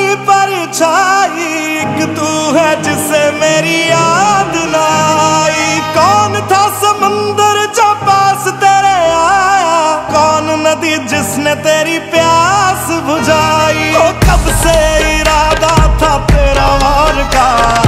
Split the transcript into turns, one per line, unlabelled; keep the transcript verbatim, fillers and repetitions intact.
तेरी परछाई, एक तू है जिससे मेरी याद ना आई। कौन था समंदर जो पास तेरे आया, कौन नदी जिसने तेरी प्यास बुझाई। ओ कब से इरादा था तेरा वार का,